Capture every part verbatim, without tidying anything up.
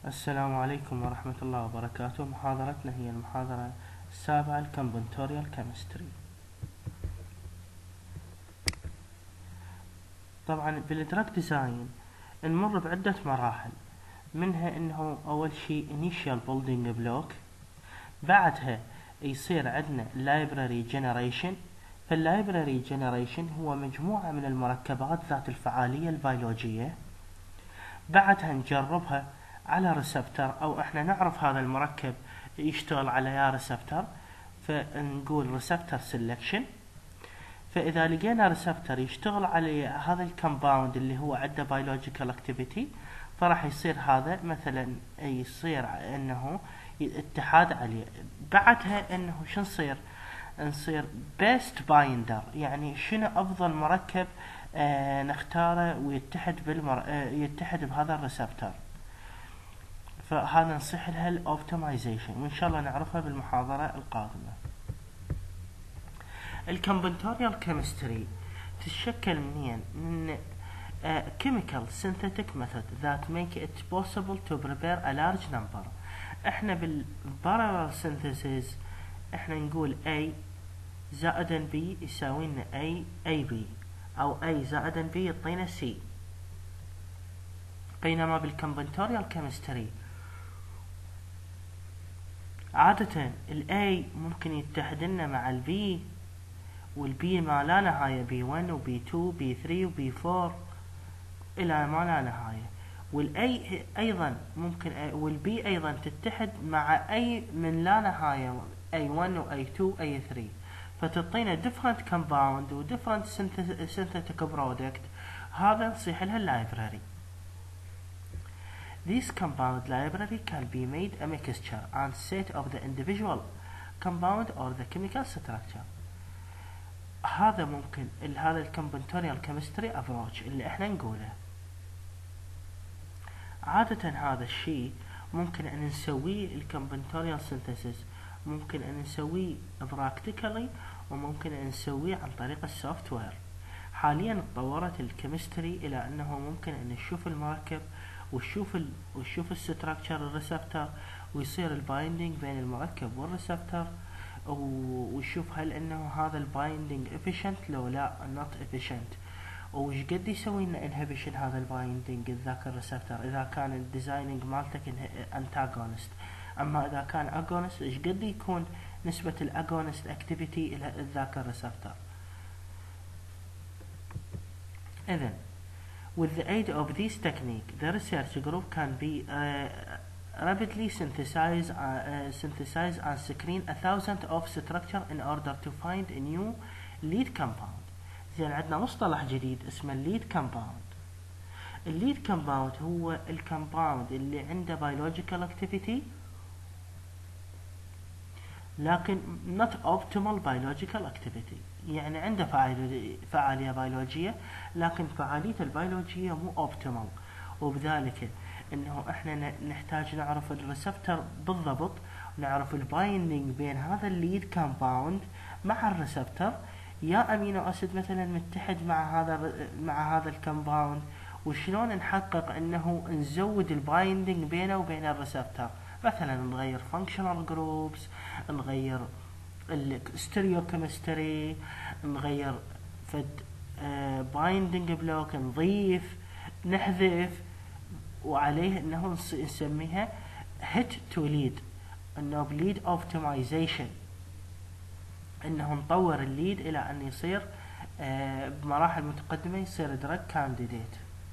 السلام عليكم ورحمة الله وبركاته. محاضرتنا هي المحاضرة السابعة الكومبنتوريال كيمستري. طبعا بالدراج ديزاين نمر بعدة مراحل، منها انه اول شي initial building block، بعدها يصير عندنا library generation. فاللايبراري جنريشن هو مجموعة من المركبات ذات الفعالية البيولوجية، بعدها نجربها على ريسبتر، او احنا نعرف هذا المركب يشتغل على يا ريسبتر، فنقول ريسبتر سيلكشن. فاذا لقينا ريسبتر يشتغل على هذا الكمباوند اللي هو عنده بيولوجيكال اكتيفيتي، فراح يصير هذا مثلا يصير انه اتحاد عليه. بعدها انه شو نصير نصير بيست بايندر، يعني شنو افضل مركب آه نختاره ويتحد بالمر... آه يتحد بهذا الريسبتر. فهذا نصيح لها الاوبتمايزيشن، وان شاء الله نعرفها بالمحاضرة القادمة. الكومبنتوريال كيمستري تتشكل منين؟ من uh, chemical synthetic method that make it possible to prepare a large number. احنا بالبارالل synthesis احنا نقول A زائدا B يساوي لنا A A B، او A زائدا B يعطينا C. بينما بالكومبنتوريال كيمستري عادة ال A ممكن يتحد لنا مع ال B، وال B ما لا نهاية بي ون و بي تو بي ثري و بي فور إلى ما لا نهاية. وال A أيضا ممكن وال B أيضا تتحد مع أي من لا نهاية إيه ون و إيه تو و إيه ثري، فتعطينا different compound و different synthetic product. هذا نصيح لها اللايبراري. This compound library can be made a mixture and set of the individual compound or the chemical structure. هذا ممكن هذا الكومبنتوريال كيمستري ابروتش اللي احنا نقوله. عادة هذا الشيء ممكن ان نسويه الكومبنتوريال سينثيسيس، ممكن ان نسويه براكتيكالي، وممكن ان نسويه عن طريق السوفت وير. حاليا تطورت الكيمستري الى انه ممكن ان نشوف المركب ونشوف ال ونشوف الستراكشر الريسبتر، ويصير البايندينج بين المركب والريسبتر، ونشوف هل انه هذا البايندينج efficient لو لا not efficient، وش قد يسوي لنا inhibition هذا البايندينج ذاك الريسبتر اذا كان الديزايننج مالتك antagonist. اما اذا كان agonist ايش قد يكون نسبة الاجونست اكتيفيتي الى ذاك الريسبتر. اذن with the aid of this technique the research group can be uh, rapidly synthesize, uh, uh, synthesize and screen a thousand of structure in order to find a new lead compound. زين عندنا مصطلح جديد اسمه lead compound. الليد كومباوند هو الكومباوند اللي عنده biological activity لكن not optimal biological activity، يعني عنده فعالية بيولوجية لكن فعاليته البيولوجية مو optimal. وبذلك انه احنا نحتاج نعرف الريسبتر بالضبط، نعرف البايندينج بين هذا الليد كومباوند مع الريسبتر، يا امينو اسيد مثلا متحد مع هذا مع هذا الكومباوند، وشلون نحقق انه نزود البايندينج بينه وبين الريسبتر. مثلا نغير فانكشنال جروبس، نغير الستيريوكيمستري، نغير فد بايندينج بلوك، نضيف نحذف، وعليه انه نسميها hit to lead، انه بليد اوبتمايزيشن، انه نطور الليد الى ان يصير آه بمراحل متقدمة يصير دراج كانديديت.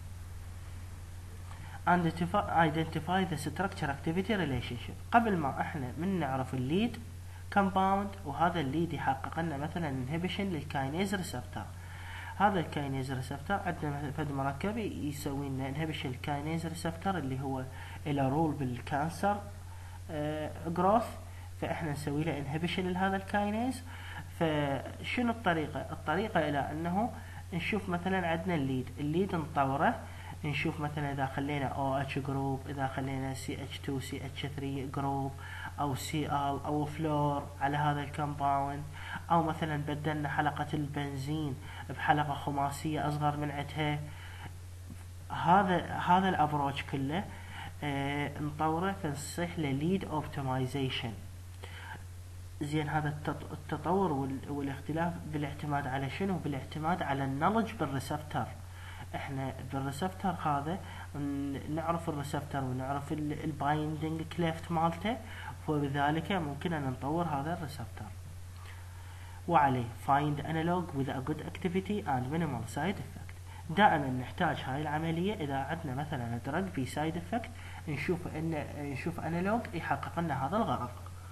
identify the structure activity relationship. قبل ما احنا من نعرف الليد كومباوند وهذا الليد يحقق لنا مثلا inhibition للكاينيز ريسبتر. هذا الكاينيز ريسبتور عندنا فد مركب يسوي لنا انهبيشن الكاينيز ريسبتور اللي هو الى رول بالكانسر جروث، فاحنا نسوي له انهبيشن لهذا الكاينيز. فشنو الطريقة؟ الطريقة الى انه نشوف مثلا عندنا الليد الليد نطوره، نشوف مثلا اذا خلينا او اتش جروب، اذا خلينا سي اتش تو سي اتش ثري جروب، او سي ال او فلور على هذا الكومباوند، او مثلا بدلنا حلقة البنزين بحلقة خماسية اصغر من عدها. هذا هذا الابروش كله آه نطوره فنصيح له ليد اوبتمايزيشن. زين هذا التطور والاختلاف بالاعتماد على شنو؟ بالاعتماد على النولج بالريسبتر. احنا بالريسبتر هذا نعرف الريسبتر ونعرف البايندنج كليفت مالته، وبذلك ممكن ان نطور هذا الريسبتر. وعليه find analog with a good activity and minimal side effect. دائما نحتاج هاي العملية إذا عندنا مثلا دراج في سايد افكت نشوف ان نشوف انالوج يحقق لنا هذا الغرض.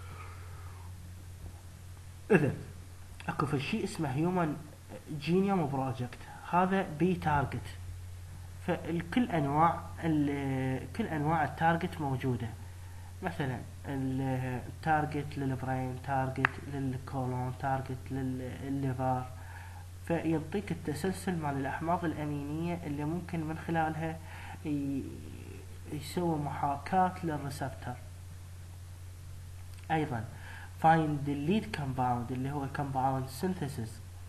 إذا اكو في شيء اسمه هيومن جينيوم بروجكت، هذا بي تارجت، فالكل انواع كل انواع التارجت موجودة، مثلا التارجت للبرين، تارجت للكولون، تارجت للليفر، فيعطيك التسلسل مال الأحماض الأمينية اللي ممكن من خلالها يسوي محاكاة للريسبتر. أيضا find the lead compound اللي هو compound synthesis.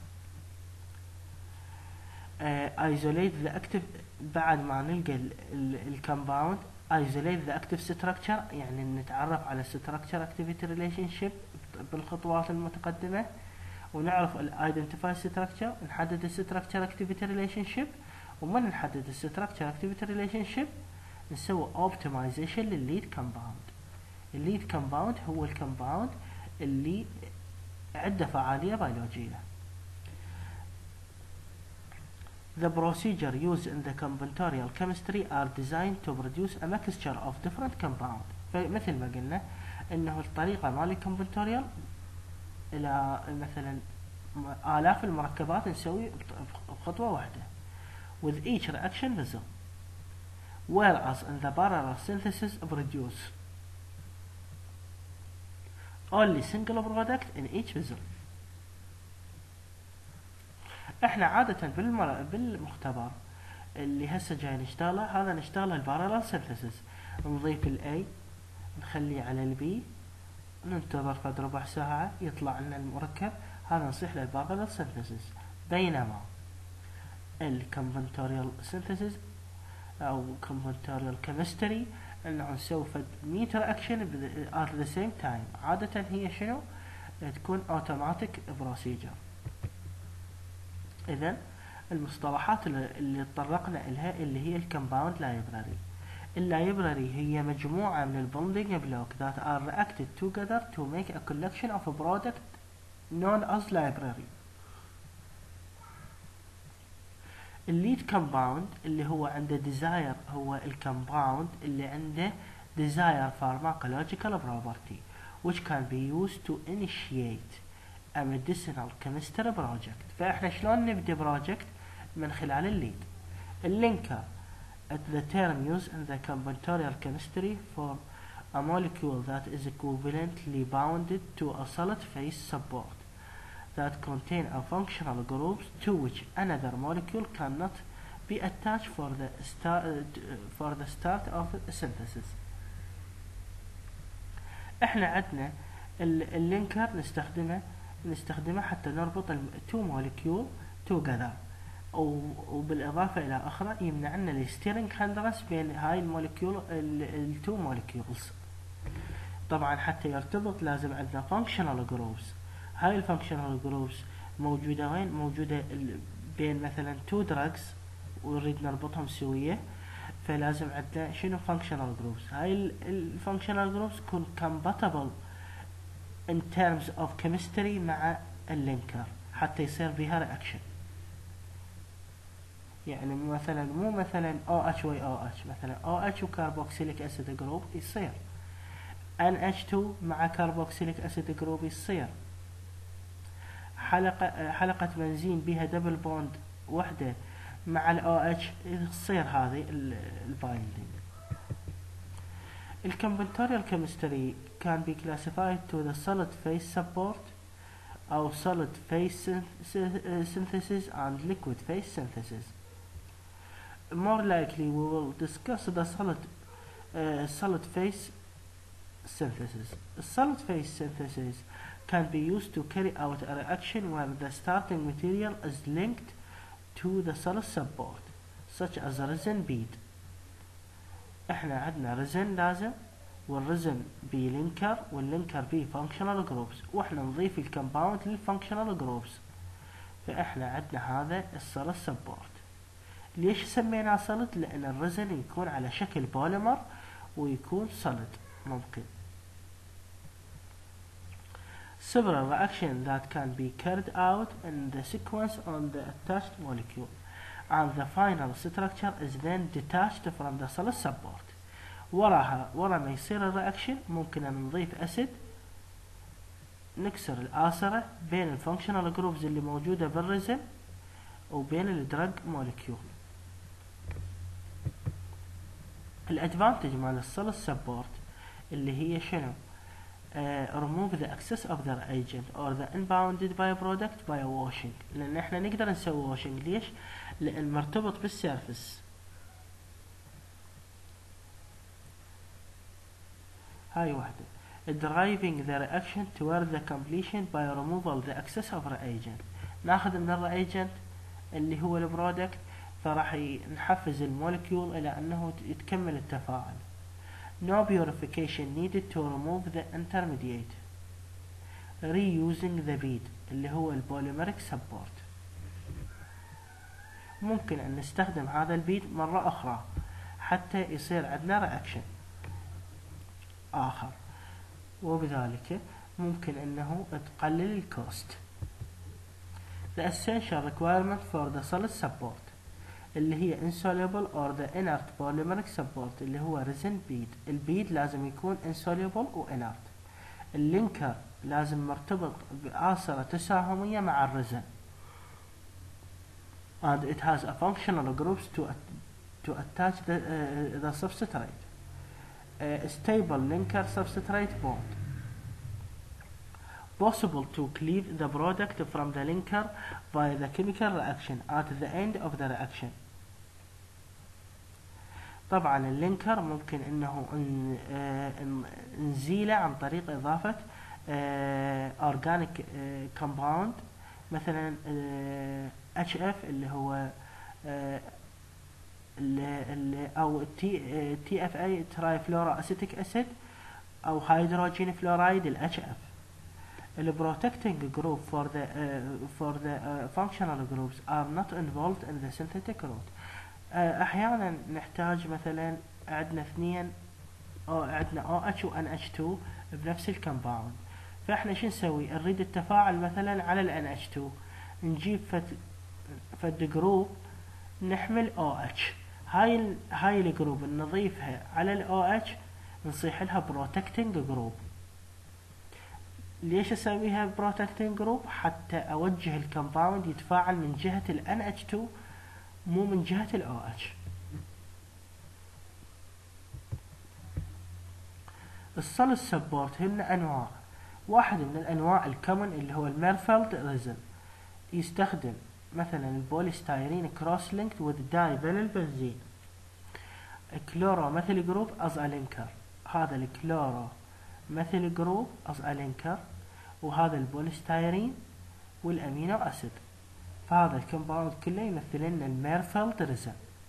uh, isolate the active. بعد ما نلقى الكمباوند isolate the active structure، يعني نتعرف على structure activity relationship بالخطوات المتقدمة، ونعرف ال identify structure، نحدد ال structure activity relationship، ومن نحدد ال structure activity relationship نسوي optimization للlead compound. الليد كومباوند هو الكومباوند اللي عنده فعالية بيولوجية. The procedure used in the combinatorial chemistry are designed to produce a mixture of different compounds. فمثل ما قلنا انه الطريقة مال الكومبينتوريال الى مثلا آلاف المركبات نسوي بخطوة واحدة with each reaction vessel, whereas in the parallel synthesis produce only single product in each vessel. احنا عادة بالمر... بالمختبر اللي هسه جاي نشتغله، هذا نشتغله البارالل سينثيسيس، نضيف الاي نخليه على البي، ننتظر فد ربع ساعة يطلع لنا المركب، هذا نصيح له البارالل سينثيسيس. بينما الكومبينتوريال سينثيسيس او كومبينتوريال كيمستري انه نسوي فد مية رياكشن at the same time، عادة هي شنو؟ تكون اوتوماتيك بروسيجر. اذا المصطلحات اللي تطرقنا لها اللي هي الكومباوند لايبراري. اللايبراري هي مجموعة من البوندينج بلوك that are reacted together to make a collection of a product known as library. الليد كومباوند اللي هو عنده desire هو الكومباوند اللي عنده desire pharmacological property which can be used to initiate a medicinal chemistry project. فاحنا شلون نبدأ project؟ من خلال الليد. اللينكر at the term used in the combinatorial chemistry for a molecule that is equivalently bounded to a solid phase support that contain a functional group to which another molecule cannot be attached for the start for the start of synthesis. احنا عندنا اللينكر نستخدمه نستخدمه حتى نربط التو موليكيول توجذر، وبالإضافة إلى أخرى يمنع لنا الستيرنج هندرس بين هاي الموليكيول التو موليكيولز. طبعا حتى يرتبط لازم عندنا functional groups. هاي الفانكشنال جروبس موجودة وين؟ موجودة بين مثلا تو drugs ونريد نربطهم سوية، فلازم عندنا شنو functional groups. هاي الفانكشنال جروبس تكون compatible in terms of chemistry مع اللينكر حتى يصير بها reaction. يعني مثلا مو مثلا OH و OH، مثلا OH وكاربوكسيليك أسيد جروب يصير، إن إتش تو مع كاربوكسيليك أسيد جروب يصير، حلقة حلقة بنزين بها دبل بوند وحدة مع ال OH يصير هذه البايندينج. الكومبينتوريال كيمستري can be classified to the solid phase support أو solid phase synthesis and liquid phase synthesis. More likely we will discuss the solid uh, solid phase synthesis. Solid phase synthesis can be used to carry out a reaction where the starting material is linked to the solid support, such as a resin bead. احنا عندنا ريزن لازم، والريزن بي لينكر، واللينكر بي فانكشنال جروبس، واحنا نضيف الكمباوند للفانكشنال جروبس. فاحنا عندنا هذا السوليد سبورت. ليش سميناه سوليد؟ لان الريزن يكون على شكل بوليمر ويكون سوليد ممكن. Several reactions that can be carried out in the sequence on the attached molecule, and the final structure is then detached from the solid support. وراها ورا ما يصير الرياكشن ممكن ان نضيف اسيد، نكسر الآثرة بين الفانكشنال جروبز اللي موجودة بالريزن وبين الدرج موليكيول. الادفانتج مال السوليد سبورت اللي هي شنو؟ Uh, remove the excess of the reagent or the unbounded byproduct by washing. لأن احنا نقدر نسوي washing. ليش؟ لأن مرتبط بالسيرفس. هاي واحدة. Driving the reaction toward the completion by removal the excess of reagent. ناخذ من الرياجنت اللي هو البرودكت، فراح نحفز المولكيول إلى أنه يتكمل التفاعل. No purification needed to remove the intermediate. Reusing the bead اللي هو البوليمريك سبورت. ممكن أن نستخدم هذا البيد مرة أخرى حتى يصير عندنا رياكشن آخر، وبذلك ممكن أنه تقلل الكوست. The essential requirement for the solid support اللي هي insoluble or the inert polymeric support اللي هو resin bead. البيد لازم يكون insoluble و inert. اللينكر لازم مرتبط بآثرة تساهمية مع الريزن. And it has a functional groups to to attach the uh, the substrate. A stable linker substrate bond. Possible to cleave the product from the linker by the chemical reaction at the end of the reaction. طبعا اللينكر ممكن انه نزيله عن طريق اضافة اورجانيك كومباوند مثلا اتش اف اللي هو اللي او تي تي اف اي تراي فلورا اسيتيك اسيد او هيدروجين فلورايد الاتش اف. The protecting group for the uh, for the uh, functional groups are not involved in the synthetic route. uh, احيانا نحتاج مثلا عندنا اثنين او عندنا او اتش و ان اتش تو بنفس الكمباوند، فاحنا شو نسوي؟ نريد التفاعل مثلا على ال ان اتش تو، نجيب فد فد جروب نحمل او اتش، هاي ال هاي الجروب نضيفها على ال او اتش نصيح لها protecting group. ليش اسويها protecting group؟ حتى اوجه الكمباوند يتفاعل من جهة ال ان اتش تو مو من جهة ال او اتش. السوليد سبورت هن انواع. واحد من الانواع الكومن اللي هو الميرفيلد ريزن، يستخدم مثلا البوليستايرين كروس لينكد with دايفينيل بنزين. كلورو مثل جروب از لينكر، هذا الكلورو مثل جروب از لينكر، وهذا البوليستايرين والامينو اسيد، فهذا الكمباوند كله يمثل لنا الميرفيلد ريزن.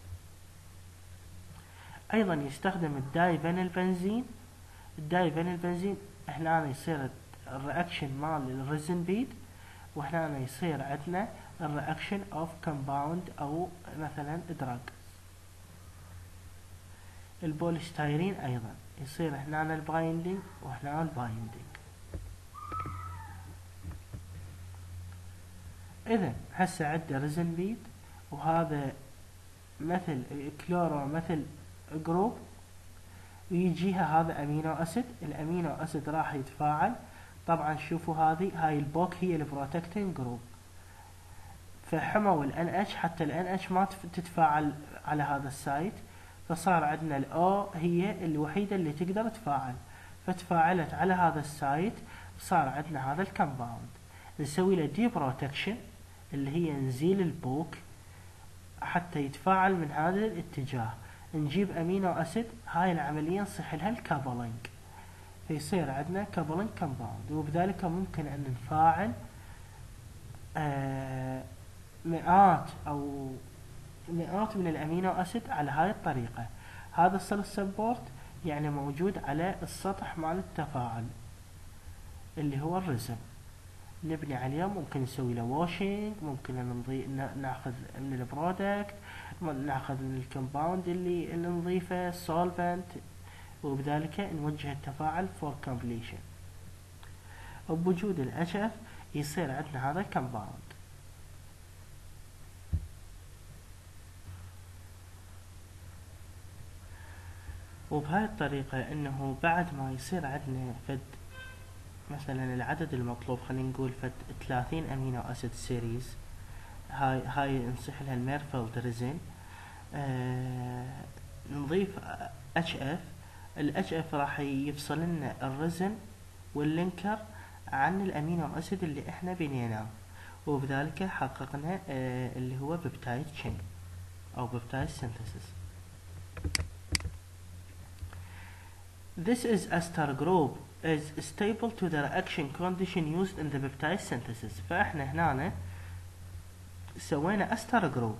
ايضا يستخدم الدايفينيل بنزين. الدايفينيل بنزين هنا يصير الرياكشن مال الريزن بيد، وهنا يصير عندنا الرياكشن اوف كومباوند او مثلا دراج. البوليستايرين ايضا يصير هنا البايندينج وهنا البايندينج. اذا هسه عندنا ريزن بيد، وهذا مثل كلورو مثل جروب، ويجيها هذا امينو اسيد. الامينو اسيد راح يتفاعل. طبعا شوفوا هذه هاي البوك هي البروتكتنج جروب، فحموا الان اتش حتى الان اتش ما تتفاعل على هذا السايت، فصار عندنا الاو هي الوحيدة اللي تقدر تفاعل، فتفاعلت على هذا السايت، صار عندنا هذا الكمباوند. نسوي له دي بروتكشن اللي هي نزيل البوك حتى يتفاعل من هذا الاتجاه. نجيب امينو اسيد، هاي العملية نصيح لها الكابلينج، فيصير عندنا كابلينج كمباوند. وبذلك ممكن ان نفاعل آه مئات او مئات من الامينو اسيد على هاي الطريقة. هذا السيلف سبورت يعني موجود على السطح مال التفاعل اللي هو الريزن، نبني عليه. ممكن نسوي له واشنج، ممكن نضيف ناخذ من البرودكت، ناخذ من الكومباوند اللي, اللي نضيفه سولفنت، وبذلك نوجه التفاعل فور كومبليشن. وبوجود ال إتش إف يصير عندنا هذا الكومباوند. وبهاي الطريقة انه بعد ما يصير عندنا فد مثلا العدد المطلوب، خلينا نقول فد ثلاثين امينو اسيد سيريز، هاي هاي نصيح لها الميرفيلد ريزن، آه نضيف اتش اف. الاتش اف راح يفصل لنا الريزن واللينكر عن الامينو اسيد اللي احنا بنيناه، وبذلك حققنا آه اللي هو بيبتايد تشين او بيبتايد سينثيسيس. This is ester group is stable to the reaction condition used in the peptide synthesis. فاحنا هنا سوينا استر جروب.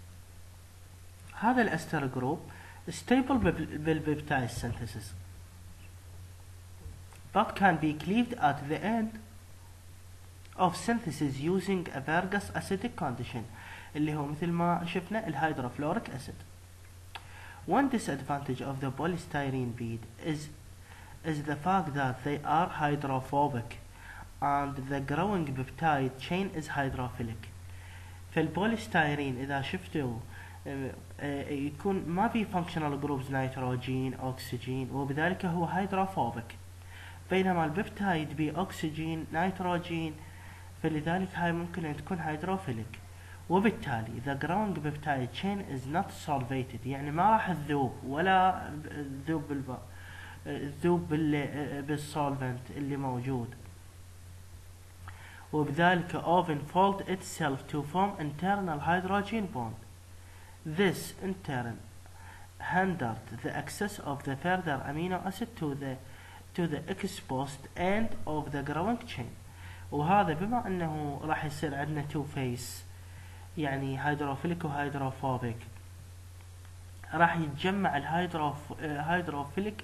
هذا الاستر جروب stable بالبيبتايد synthesis but can be cleaved at the end of synthesis using a Vargas acidic condition اللي هو مثل ما شفنا الهيدروفلوريك acid. One disadvantage of the polystyrene bead is is the fact that they are hydrophobic and the growing peptide chain is hydrophilic. فالبوليستيرين إذا شفتوا يكون ما في functional groups نيتروجين أكسجين، وبذلك هو hydrophobic، بينما البيبتايد بأكسجين نيتروجين، فلذلك هاي ممكن أن تكون hydrophilic، وبالتالي the growing peptide chain is not solvated، يعني ما راح تذوب ولا تذوب بالبا تذوب بالسولفنت اللي موجود، وبذلك often fold itself to form internal hydrogen bond. This in turn hindered the access of the further amino acid to the to the exposed end of the growing chain. وهذا بما انه راح يصير عندنا two phase، يعني هيدروفيليك وهيدروفوبيك، راح يتجمع الهيدروفيليك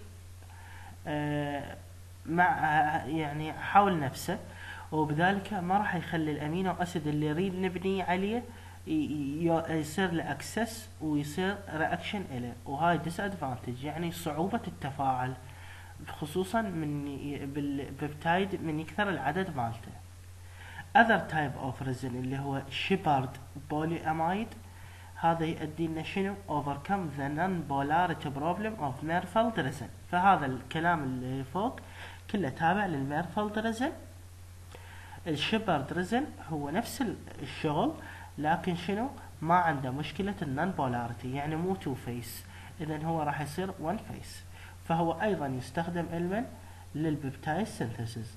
مع يعني حول نفسه، وبذلك ما راح يخلي الامينو اسيد اللي نريد نبني عليه يصير له اكسس ويصير رياكشن له، وهاي ديس ادفانتج، يعني صعوبة التفاعل خصوصا من بالبيبتايد من يكثر العدد مالته. other type of resin اللي هو شيبارد polyamide، هذا يؤدي لنا شنو overcome the non-polarity problem of Merfeld resin. فهذا الكلام اللي فوق كله تابع للميرفيلد ريزن. الشيبارد ريزن هو نفس الشغل، لكن شنو ما عنده مشكلة النون بولاريتي، يعني مو تو فيس، اذا هو راح يصير one فيس، فهو ايضا يستخدم علما للبيبتايد سينثيسيس.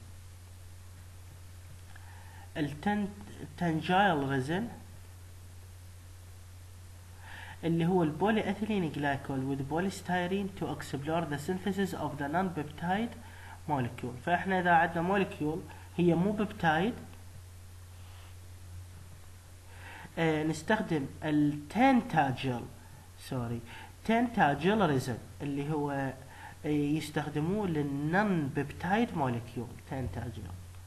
التنجايل ريزن اللي هو البولي اثيلين جلايكول with polystyrene to explore the synthesis of the non-peptide molecule. فاحنا اذا عندنا molecule هي مو بيبتايد، آه نستخدم التنتاجل سوري تنتاجل ريزن اللي هو آه يستخدموه للنون بيبتايد molecule تنتاجل.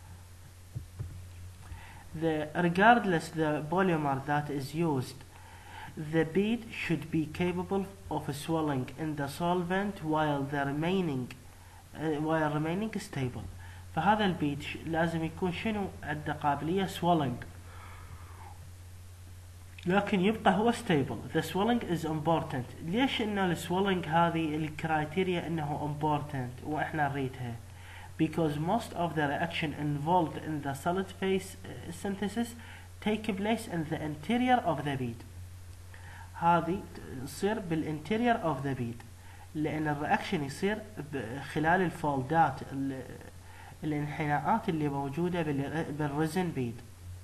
The regardless the polymer that is used, the bead should be capable of swelling in the solvent while the remaining uh, while remaining stable. فهذا البيد لازم يكون شنو عنده قابلية swelling، لكن يبقى هو stable. The swelling is important. ليش إنه السويلنج هذه الكرايتيريا إنه important وإحنا نريدها؟ Because most of the reaction involved in the solid phase synthesis take place in the interior of the bead. هذه تصير بالinterior of the bead، لأن الرياكشن يصير خلال الفولدات الانحناءات اللي موجودة بالريزن بيد.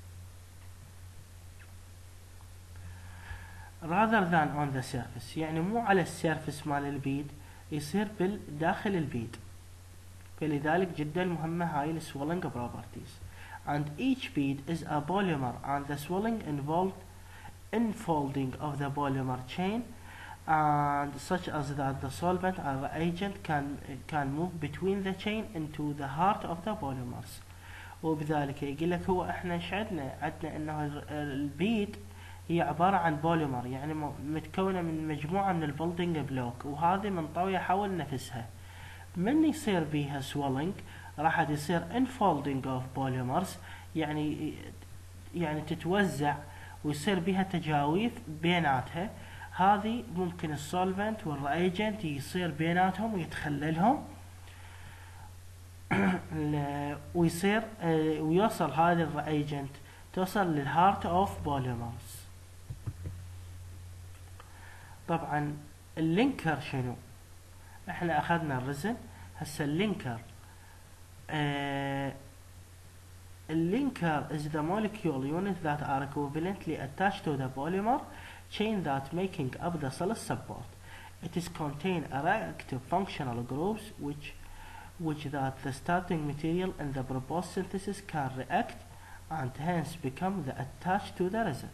rather than on the surface، يعني مو على السيرفس مال البيد، يصير بالداخل البيد، فلذلك جدا مهمة هاي ال swelling properties. and each bead is a polymer and the swelling involved in folding of the polymer chain and such as that the solvent or the agent can can move between the chain into the heart of the polymers. وبذلك يقول لك هو احنا ايش عندنا؟ عندنا انه البيد هي عبارة عن بوليمر، يعني متكونة من مجموعة من البولدنج بلوك، وهذه منطوية حول نفسها. من يصير بيها swelling راح يصير unfolding of polymers، يعني يعني تتوزع ويصير بها تجاويف بيناتها. هذه ممكن السولفنت والرياجنت يصير بيناتهم ويتخللهم ويصير ويوصل هذا الرياجنت توصل للهارت اوف بوليمرز. طبعا اللينكر شنو؟ احنا اخذنا الرزن، هسه اللينكر آه اللينكر is the molecule unit that are equivalently attached to the polymer chain that making up the cell support. It is contain a reactive functional groups which which that the starting material in the proposed synthesis can react and hence become the attached to the resin.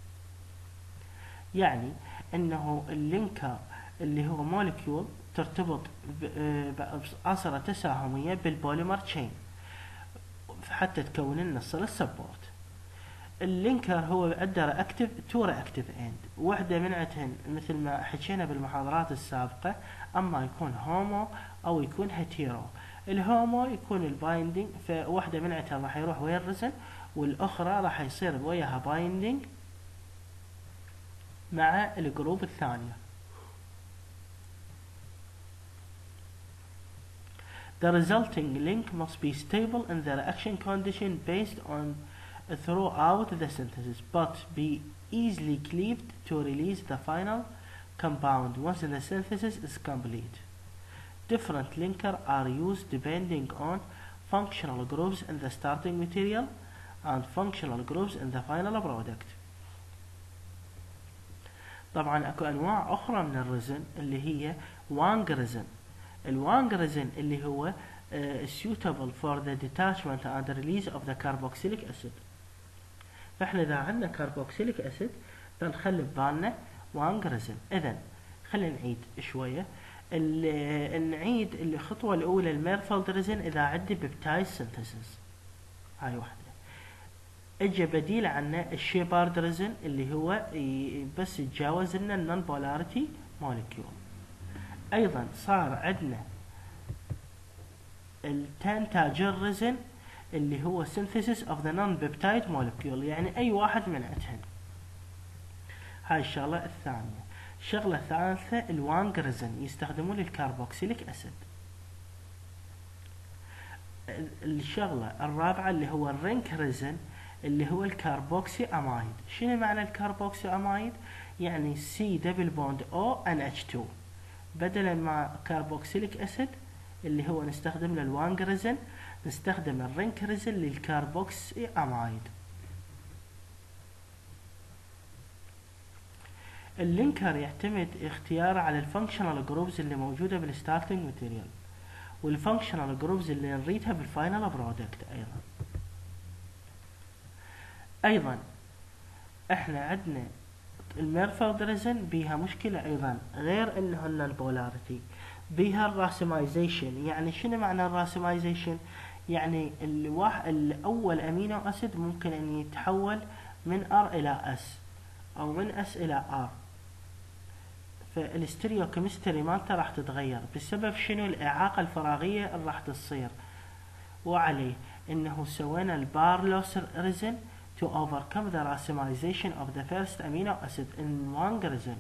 يعني انه اللينكر اللي هو مولكيول ترتبط بعصرة تساهمية بالبوليمر تشين حتى تكون لنا السيل سبورت. اللينكر هو عنده رياكتيف تو رياكتيف اند، وحده منعتهن مثل ما حكينا بالمحاضرات السابقة، اما يكون هومو او يكون هيتيرو. الهومو يكون البايندينج، فوحده منعتها راح يروح ويا الرزن والاخرى راح يصير وياها بايندينج مع الجروب الثانية. The resulting link must be stable in the reaction condition based on throughout the synthesis, but be easily cleaved to release the final compound once the synthesis is complete. Different linkers are used depending on functional groups in the starting material and functional groups in the final product. طبعا اكو انواع اخرى من الرزن اللي هي وانج رزن. الوانج رزن اللي هو uh, suitable for the detachment and release of the carboxylic acid. فاحنا اذا عندنا كاربوكسيليك اسيد بنخلي ببالنا وانج رزن. اذا خلينا نعيد شويه. نعيد الخطوه الاولى الميرفلد رزن اذا عندي بيبتايد سينثيسيس، هاي واحده. اجى بديل عنه الشيبارد رزن اللي هو بس يتجاوز لنا النون بولاريتي مولكيول. ايضا صار عندنا التانتاجر رزن اللي هو synthesis of the non-peptide molecule، يعني اي واحد من عندهن. هاي الشغلة الثانية. الشغلة الثالثة الوانج رزن يستخدمون للكاربوكسيليك اسيد. الشغلة الرابعة اللي هو الرينك رزن اللي هو الكاربوكسي امايد. شنو معنى الكاربوكسي امايد؟ يعني سي دبل بوند او ان اتش تو، بدلا ما كاربوكسيليك اسيد اللي هو نستخدم له الوانج رزن نستخدم الرينك رزن للكاربوكسي امايد. اللينكر يعتمد اختياره على الفانكشنال جروبز اللي موجوده بالستارتنج ماتيريال والفانكشنال جروبز اللي نريدها بالفاينل برودكت. ايضا ايضا احنا عندنا الميرفلد رزن بيها مشكله ايضا، غير انه البولاريتي بيها الراسمايزيشن. يعني شنو معنى الراسمايزيشن؟ يعني الواحد الاول امينو اسيد ممكن ان يتحول من ار الى اس او من اس الى ار، فالستيريوكيمستري مالته راح تتغير بسبب شنو؟ الاعاقه الفراغيه اللي راح تصير. وعليه انه سوينا البارلوس رزن to overcome the racemization of the first amino acid in one resin.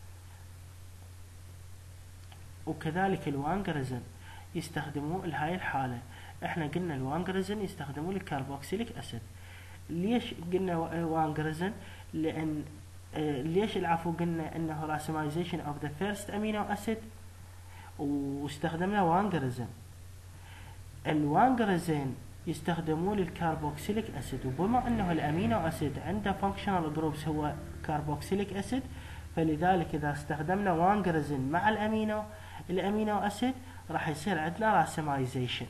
وكذلك الوانج رزن يستخدموه لهاي الحالة. احنا قلنا الوانج رزن يستخدموه للكاربوكسيليك اسيد. ليش قلنا وانج رزن؟ لان آه ليش العفو قلنا انه racemization of the first amino acid واستخدمنا وانج رزن؟ الوانج رزن يستخدموه للكاربوكسيليك اسيد، وبما انه الامينو اسيد عنده فانكشنال جروبس هو كاربوكسيليك اسيد، فلذلك اذا استخدمنا وانج رزن مع الامينو الامينو اسيد راح يصير عندنا راسمايزيشن.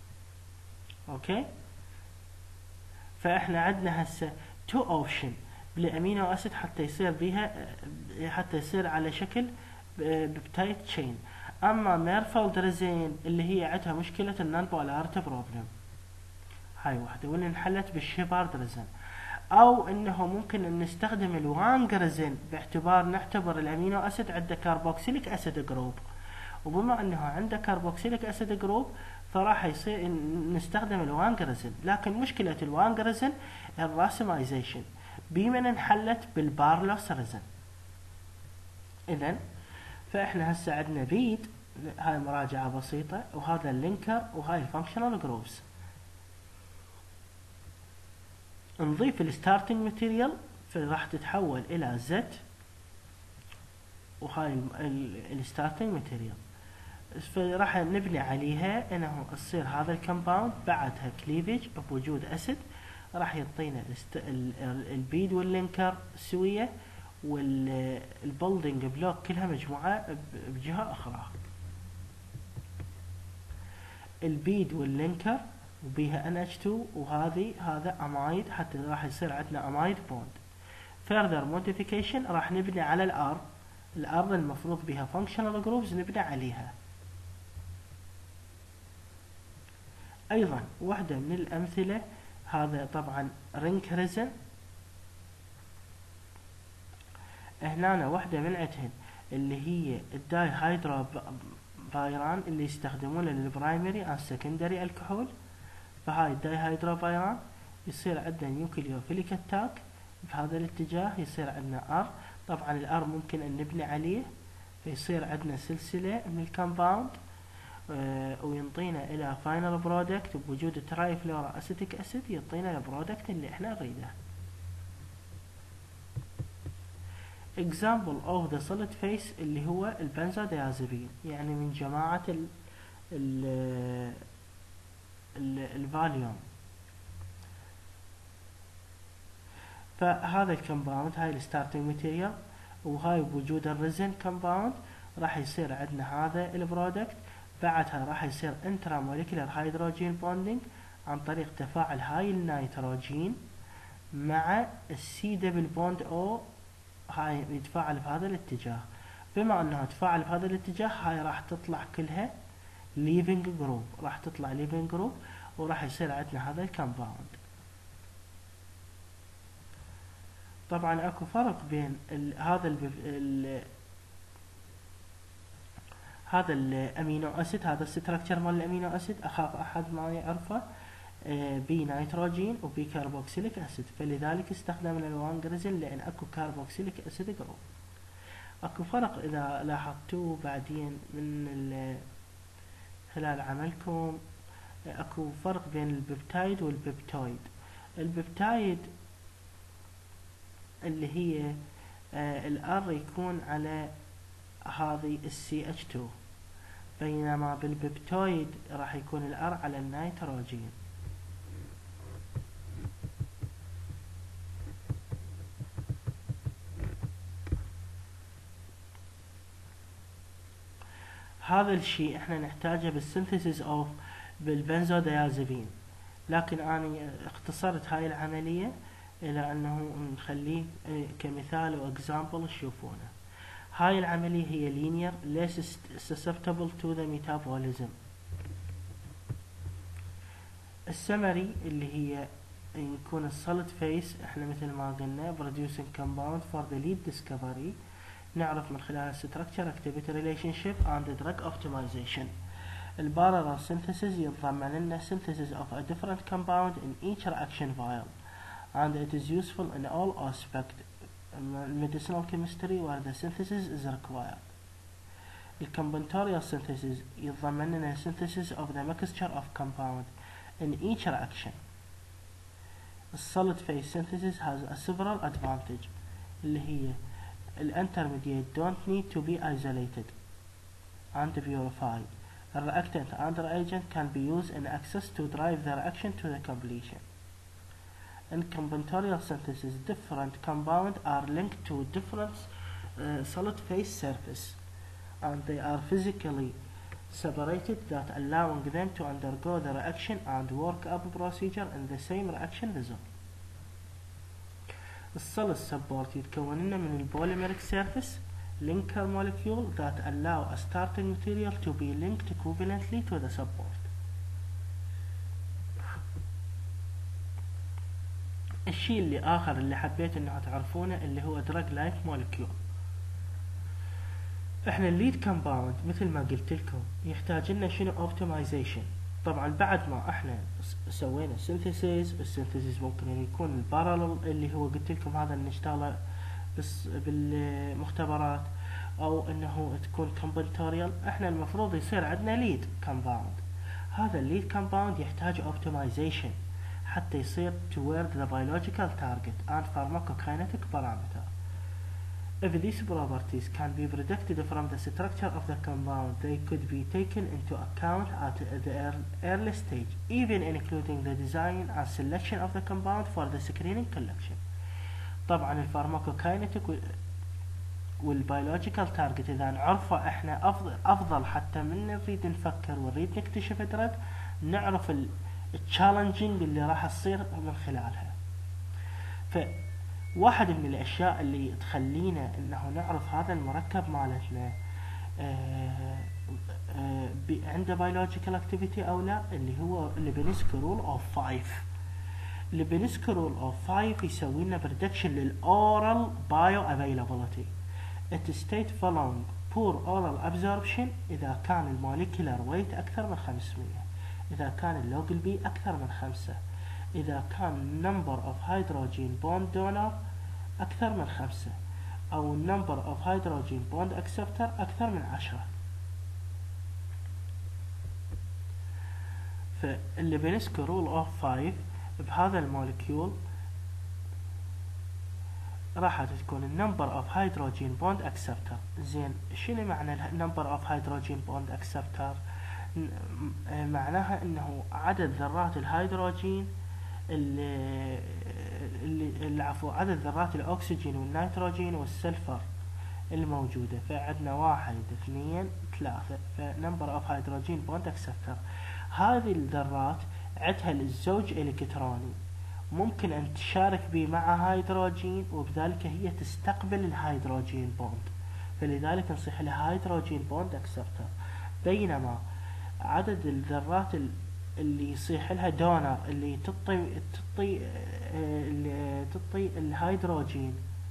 اوكي، فاحنا عندنا هسه تو اوبشن بالامينو اسيد حتى يصير بيها حتى يصير على شكل بيبتايد تشين. اما ميرفالدرزين اللي هي عندها مشكلة النون بولاريتي بروبلم، هاي واحدة، واللي انحلت بالشيباردرزين. او انه ممكن ان نستخدم الوانجرزين باعتبار نعتبر الامينو اسيد عنده كاربوكسيليك اسيد جروب، وبما انه عنده كاربوكسيليك اسيد جروب فراح يصير نستخدم الوانجرزين. لكن مشكلة الوانجرزين الراسمايزيشن، بمن انحلت بالبارلوس رزن. اذا فاحنا هسه عندنا بيد، هاي مراجعة بسيطة، وهذا اللينكر، وهاي الفانكشنال جروبس. نضيف الستارتنج ماتيريال فراح تتحول الى زد، وهاي الستارتنج ماتيريال فراح نبني عليها انه تصير هذا الكمباوند بعدها كليفج بوجود اسيد، راح يعطينا البيد واللينكر سوية، والبولدنج بلوك كلها مجموعة بجهة اخرى. البيد واللينكر وبيها ان اتش تو، وهذه هذا امايد حتى راح يصير عندنا امايد بوند. further modification راح نبني على الار، الار المفروض بها functional groups نبني عليها. ايضا واحدة من الامثلة هذا طبعا رينك ريزن، هنا واحدة من عندهن اللي هي الداي هيدرو بايران اللي يستخدمونه للبرايمري او سكندري الكحول. فهاي الداي هيدرو بايران يصير عندنا نيوكليوفيليك اتاك بهذا الاتجاه، يصير عندنا ار، طبعا الار ممكن ان نبني عليه فيصير عندنا سلسلة من الكمباوند آه وينطينا الى فاينل برودكت بوجود تراي فلورا اسيتيك اسيد، يعطينا البرودكت اللي احنا نريده. example of the solid phase اللي هو البنزوديازيبين، يعني من جماعة ال ال الفاليوم. فهذا الكمباوند هاي الستارتنج ماتيريال، وهاي بوجود الريزن كمباوند راح يصير عندنا هذا البرودكت. بعدها راح يصير انترا موليكولار هيدروجين بوندينج عن طريق تفاعل هاي النيتروجين مع السي دبل بوند او، هاي يتفاعل بهذا الاتجاه. بما انها تفاعل بهذا الاتجاه هاي راح تطلع كلها ليفينج جروب، راح تطلع ليفينج جروب وراح يصير عندنا هذا الكمباوند. طبعا اكو فرق بين ال هذا ال ال هذا الامينو اسيد، هذا الستركتشر مال الامينو اسيد اخاف احد ما يعرفه، بي نيتروجين وبي كاربوكسيليك اسيد، فلذلك استخدمنا الوانجرزين لان اكو كاربوكسيليك اسيد جروب. اكو فرق اذا لاحظتوه بعدين من خلال عملكم، اكو فرق بين البيبتايد والبيبتويد. البيبتايد اللي هي الار يكون على هذه السي اتش تو، بينما بالبيبتويد راح يكون الار على النيتروجين. هذا الشيء احنا نحتاجه بالسينثيسيس اوف بالبنزوديازيبين، لكن انا اختصرت هاي العملية الى انه نخليه كمثال واكزامبل تشوفونه. هاي العملية هي linear less susceptible to the metabolism. السمري اللي هي يكون السوليد فيس، احنا مثل ما قلنا producing compound for the lead discovery، نعرف من خلال structure activity relationship and drug optimization. البارلل synthesis يتضمن لنا synthesis of a different compound in each reaction vial, and it is useful in all aspects medicinal chemistry where the synthesis is required. The combinatorial synthesis يتضمن لنا synthesis of the mixture of compound in each reaction. The solid phase synthesis has a several advantages اللي هي the intermediate don't need to be isolated and purified. The reactant and reagent can be used in excess to drive the reaction to the completion. In combinatorial synthesis, different compounds are linked to different uh, solid phase surface, and they are physically separated, that allowing them to undergo the reaction and work up procedure in the same reaction result. السلس support يتكون لنا من البوليميريك سيرفيس linker molecule that allow a starting material to be linked equivalently to the support. الشيء اللي آخر اللي حبيت انه تعرفونه اللي هو drug like molecule. احنا الليد كومباوند مثل ما قلت لكم يحتاج لنا شنو اوبتمايزيشن. طبعا بعد ما احنا سوينا سينثيسيس، السينثيسيس ممكن ان يكون البارالل اللي هو قلت لكم هذا اللي نشتغله بس بالمختبرات، او انه تكون كومبنتوريال. احنا المفروض يصير عندنا ليد كومباوند. هذا الليد كومباوند يحتاج اوبتمايزيشن حتى يصير toward the biological target and pharmacokinetic parameter. If these properties can be predicted from the structure of the compound, they could be taken into account at the early stage, even including the design and selection of the compound for the screening collection. طبعا الفارماكوكاينيتيك والبيولوجيكال تارجت اذا نعرفه احنا افضل افضل حتى من نريد نفكر ونريد نكتشف دراج، نعرف التشالنجينج اللي راح تصير من خلالها. فواحد من الاشياء اللي تخلينا انه نعرف هذا المركب مالتنا آه آه عنده بيولوجيكال اكتيفيتي او لا، اللي هو ليبنسكي رول اوف فايف. ليبنسكي رول اوف فايف يسوي لنا بريدكشن للاورال بايو افيلابيلتي. It state following poor oral absorption إذا كان الموليكولار ويت أكثر من خمسمية، إذا كان اللوجل بي أكثر من خمسة، إذا كان number of hydrogen bond donor أكثر من خمسة، أو number of hydrogen bond acceptor أكثر من عشرة. فالليبنسكي رول اوف فايف بهذا الموليكيول راح تكون النمبر اوف هيدروجين بوند اكسبتر. زين شنو معنى النمبر اوف هيدروجين بوند اكسبتر؟ معناها انه عدد ذرات الهيدروجين اللي اللي عفوا عدد ذرات الاكسجين والنيتروجين والسلفر الموجودة. فعندنا واحد اثنين ثلاثة، فنمبر اوف هيدروجين بوند اكسبتر. هذه الذرات عندها الزوج الكتروني ممكن أن تشارك به مع هيدروجين، وبذلك هي تستقبل الهيدروجين بوند، فلذلك نصيح لها هيدروجين بوند اكسبتر. بينما عدد الذرات اللي يصيح لها دونر اللي تعطي تعطي اللي تعطي الهيدروجين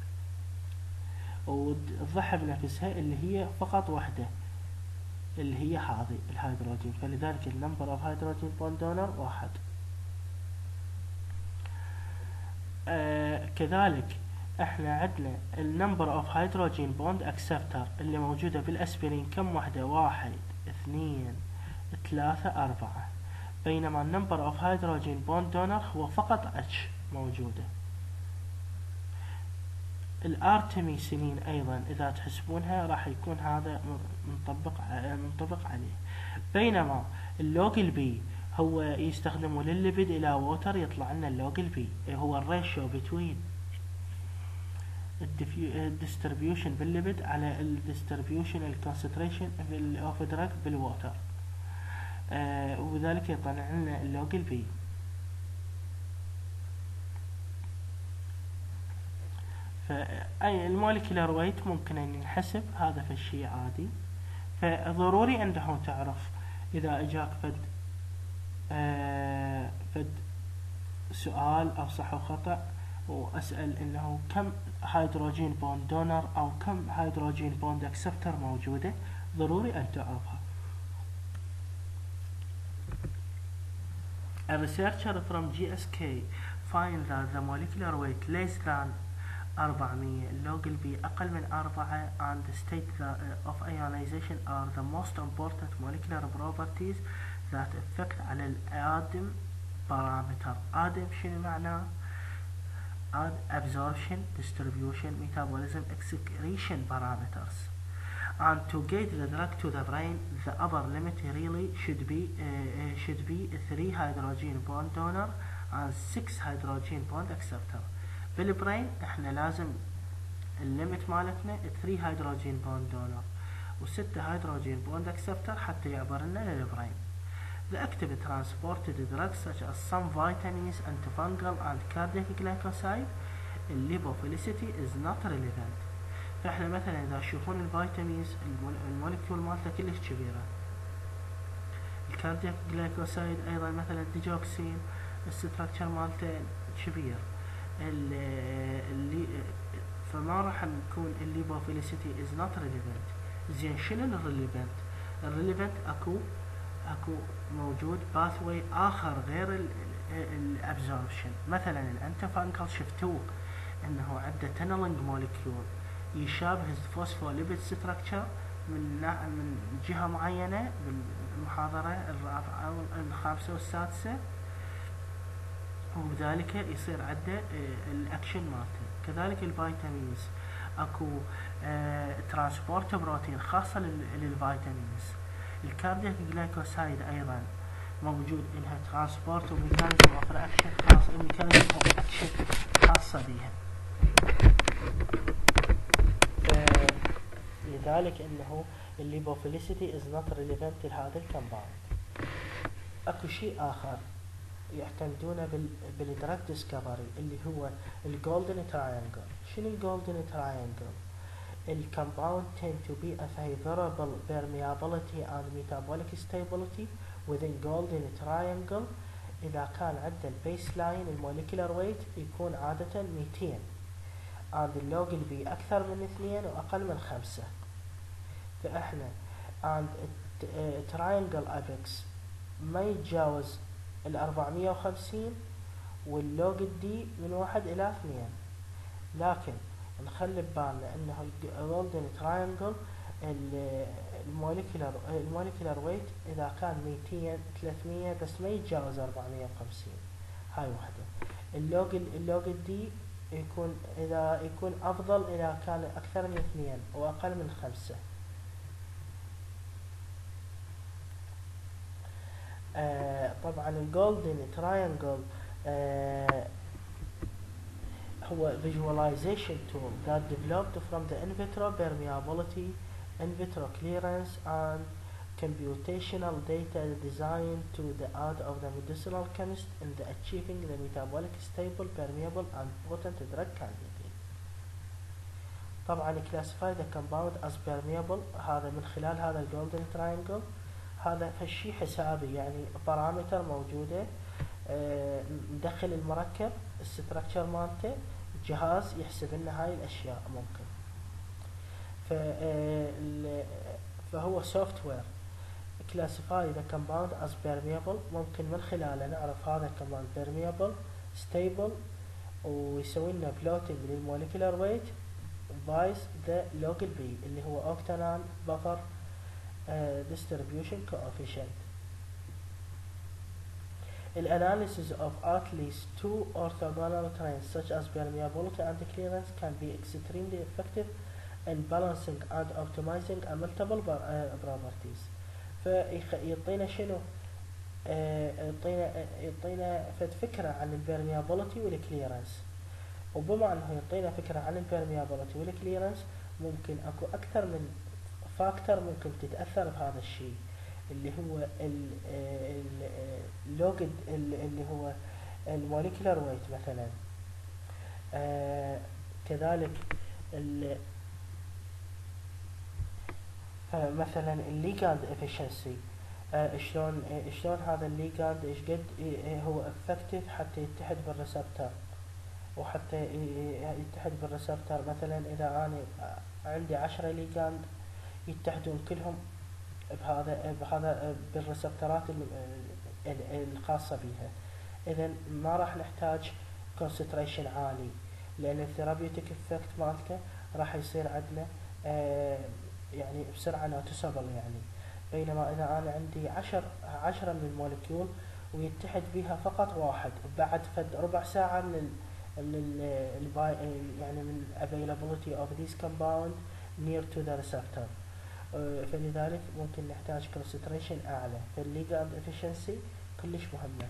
وتضحي بنفسها اللي هي فقط وحده اللي هي هذه الهيدروجين، فلذلك النمبر اوف هيدروجين بوند دونر واحد. آه كذلك احنا عندنا النمبر اوف هيدروجين بوند اكسبتر اللي موجودة بالاسبرين كم وحدة؟ واحد اثنين ثلاثة اربعة، بينما النمبر اوف هيدروجين بوند دونر هو فقط اتش موجودة. الارتميسينين ايضا اذا تحسبونها راح يكون هذا منطبق منطبق عليه. بينما اللوجل بي هو يستخدمه للليبيد الى ووتر، يطلع لنا اللوجل بي هو الريشيو بتوين الديستريبيوشن بالليبيد على الديستريبيوشن الكونسنتريشن اوف دراج بالووتر، آه وبذلك يطلع لنا اللوجل بي. فأي الموليكولار ويت ممكن أن ينحسب، هذا في الشيء عادي. فضروري أنه تعرف إذا إجاك فد آه فد سؤال أو صح وخطأ وأسأل إنه كم هيدروجين بوند دونر أو كم هيدروجين بوند أكسبتر موجودة، ضروري أن تعرفها. A researcher from G S K find that the molecular weight less than أربعمية اللوجل بي أقل من أربعة and the state of ionization are the most important molecular properties that affect على الآدم parameter. آدم شنو معناه؟ absorption, distribution, metabolism, excretion parameters. And to get the drug to the brain, the upper limit really should be uh, should be three hydrogen bond donor and six hydrogen bond acceptor. بالبرين احنا لازم الليمت مالتنا ثري هيدروجين بوند دونر و6 هيدروجين بوند اكسبتر حتى يعبر لنا للبرين. The active transported drugs such as some vitamins, antifungal and cardiac glycoside الليبوفيليسيتي is not relevant. فاحنا مثلا اذا تشوفون الفيتامينز المولكيول مالته كلش كبيرة. الكاردياك جلايكوسايد ايضا مثلا الديجوكسين الستراكشر مالته كبير. اللي فما راح نكون الليبوفيليسيتي is not relevant. زين شنو الريليفنت؟ الريليفنت اكو اكو موجود باثوي اخر غير الابزوربشن. مثلا الانتفانكل شفتوه انه عنده تنلنج مولكيول يشابه الفوسفوليبيد ستراكشر من من جهه معينه بالمحاضره الرابعه الخامسه والسادسه، وبذلك يصير عنده الاكشن مالته. كذلك الفيتامينز اكو اه ترانسبورت بروتين خاصه للفيتامينز. الكاردياك جلايكوسايد ايضا موجود انها ترانسبورت وميكانيزم اوف اكشن خاص ميكانيزم اوف اكشن خاصه بها. لذلك انه الليبوفيليسيتي از نوت ريليفنت لهذا الكمباوند. اكو شيء اخر يعتمدونه بالدراج ديسكفري اللي هو الجولدن تراينجل. شنو الجولدن تراينجل؟ الكمباوند tend to be a favorable permeability and metabolic stability within golden triangle إذا كان عند البيس لاين الموليكولار ويت يكون عادة مئتين and اللوجل بي أكثر من اثنين وأقل من خمسة. فإحنا and triangle apex ما يتجاوز الأربعمية وخمسين واللوجل دي من واحد إلى اثنين. لكن نخلي ببالنا انه الجولدن تراينجل الموليكولار الموليكولار ويت اذا كان مئتين ثلاثمية بس ما يتجاوز أربعمية وخمسين. هاي واحدة. اللوجل اللوجل دي يكون اذا يكون افضل اذا كان اكثر من اثنين واقل من خمسة. آه طبعا الجولدن تراينجل آه هو visualization tool that developed from the in vitro permeability, in vitro clearance and computational data designed to the aid of the medicinal chemist in the achieving the metabolic stable, permeable and potent drug candidate. طبعا classify the compound as permeable هذا من خلال هذا الجولدن تراينجل. هذا فشي حسابي يعني بارامتر موجودة اه ندخل المركب الستراكشر مالته جهاز يحسب لنا هاي الاشياء ممكن. فهو سوفت وير classify the compound as permeable ممكن من خلاله نعرف هذا الكمباوند permeable stable ويسوي لنا plotting للموليكولار ويت بايز ذا لوكال بي اللي هو اوكتانال بفر distribution coefficient. Analysis of at least two orthogonal trains such as permeability and clearance can be extremely effective in balancing and optimizing a multiple properties. فيعطينا شنو؟ يعطينا يعطينا فكرة عن البرميابيلتي والكليرنس، وبما انه يعطينا فكرة عن البرميابيلتي والكليرنس ممكن اكو اكثر من فاكتور ممكن تتأثر بهذا الشيء اللي هو اللوجد اللي هو الموليكولار ويت مثلا. آه كذلك مثلا الليجاند افشنسي آه شلون آه شلون هذا الليجاند ايش قد هو افكتيف حتى يتحد بالريسبتر وحتى يتحد بالريسبتر. مثلا اذا انا عندي عشرة ليجاند يتحدون كلهم بهذا بهذا بالريسبترات الخاصة بها، إذا ما راح نحتاج concentration عالي لأن الثيرابيوتيك افكت مالته راح يصير عندنا آه يعني بسرعة noticeable يعني. بينما إذا أنا عندي عشر عشرة من المولكيول ويتحد بها فقط واحد بعد فد ربع ساعة من ال من ال يعني من availability of this compound near to the receptor، فلذلك ممكن نحتاج concentration أعلى. فالليجاند efficiency كلش مهمة.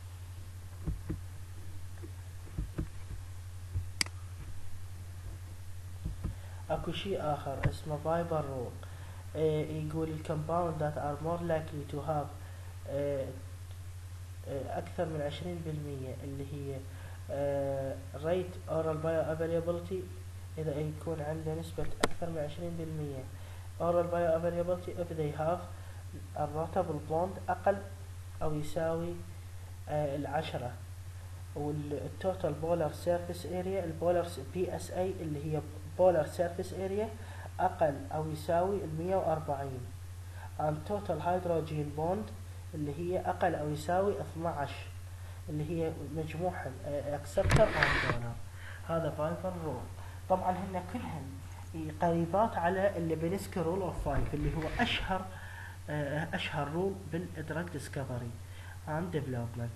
أكو شيء آخر اسمه فايبر رول. يقول ال compound that are more likely to have أكثر من عشرين بالمية اللي هي rate oral bioavailability إذا يكون عنده نسبة أكثر من عشرين بالمية oral bioavailability if they have الراتبل بوند أقل أو يساوي آه العشرة، والتوتال بولار سيرفيس اريا البولار بي اس اي اللي هي بولار سيرفيس اريا أقل أو يساوي المية وأربعين، and total hydrogen bond اللي هي أقل أو يساوي اثنى عشر اللي هي مجموعها acceptor and donor. هذا فايفر رول. طبعا هن كلهن قريبات على الليبنسكي رول اوف فايف اللي هو اشهر اشهر رول بالدراج ديسكفري اند ديفلوبمنت.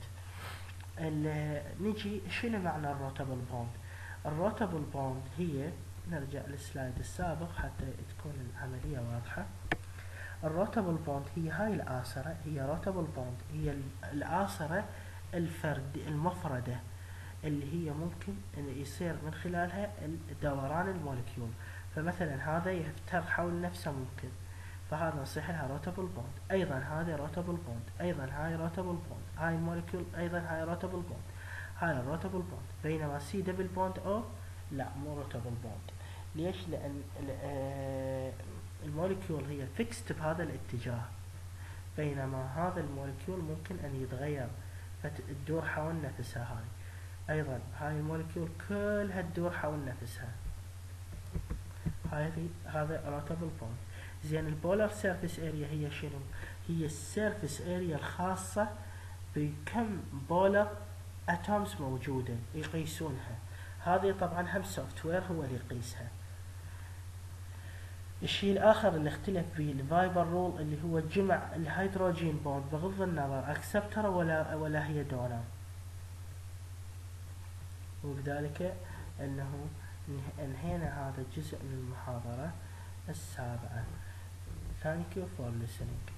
نجي شنو معنى الروتابل بوند؟ الروتابل بوند هي، نرجع للسلايد السابق حتى تكون العملية واضحة. الروتابل بوند هي هاي الآثرة، هي روتابل بوند هي الآثرة الفرد المفردة اللي هي ممكن أن يصير من خلالها دوران المولكيول. فمثلا هذا يفتر حول نفسه ممكن، فهذا نصيح لها روتابل بوند. أيضا هذا روتابل بوند، أيضا هاي روتابل بوند، هاي مولكيول أيضا هاي روتابل بوند، هاي الروتابل بوند. بينما سي دبل بوند أو لا مو روتابل بوند. ليش؟ لأن المولكيول هي فيكست بهذا الاتجاه، بينما هذا المولكيول ممكن أن يتغير فتدور حول نفسها. هاي أيضا هاي المولكيول كلها تدور حول نفسها. هذه هذا روتابل بوند. زين البولار سيرفيس اريا هي شنو؟ هي السيرفيس اريا الخاصة بكم بولار اتومز موجودة يقيسونها. هذه طبعا هم سوفت وير هو اللي يقيسها. الشيء الآخر اللي اختلف به الفايبر رول اللي هو جمع الهيدروجين بوند بغض النظر اكسبتر ولا ولا هي دونر، وبذلك أنه انهينا هذا الجزء من المحاضرة السابعة. Thank you for listening.